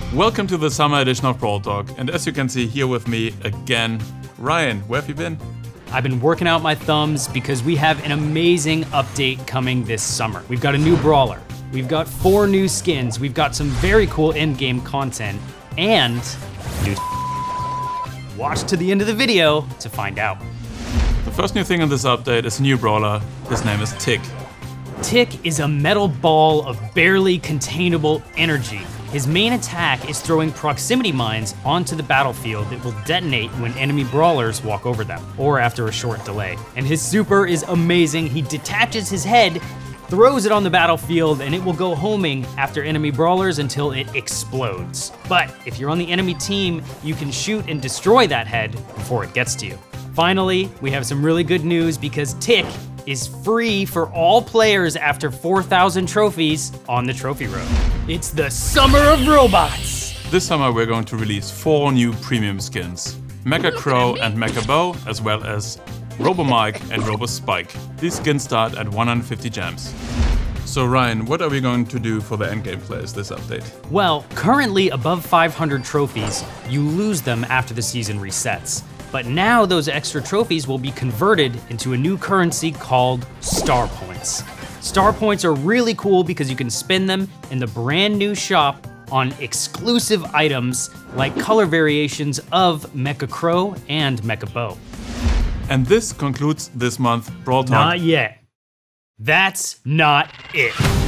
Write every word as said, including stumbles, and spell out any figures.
Welcome to the summer edition of Brawl Talk, and as you can see here with me again, Ryan, where have you been? I've been working out my thumbs because we have an amazing update coming this summer. We've got a new brawler, we've got four new skins, we've got some very cool in-game content, and new watch to the end of the video to find out. The first new thing in this update is a new brawler. His name is Tick. Tick is a metal ball of barely containable energy. His main attack is throwing proximity mines onto the battlefield that will detonate when enemy brawlers walk over them, or after a short delay. And his super is amazing. He detaches his head, throws it on the battlefield, and it will go homing after enemy brawlers until it explodes. But if you're on the enemy team, you can shoot and destroy that head before it gets to you. Finally, we have some really good news because Tick is free for all players after four thousand trophies on the trophy road. It's the summer of robots! This summer we're going to release four new premium skins. Mecha Crow and Mecha Bo, as well as Robo Mike and Robo Spike. These skins start at one hundred fifty gems. So Ryan, what are we going to do for the endgame players this update? Well, currently above five hundred trophies, you lose them after the season resets. But now those extra trophies will be converted into a new currency called Star Points. Star Points are really cool because you can spend them in the brand new shop on exclusive items like color variations of Mecha Crow and Mecha Bo. And this concludes this month Brawl Talk. Not yet. That's not it.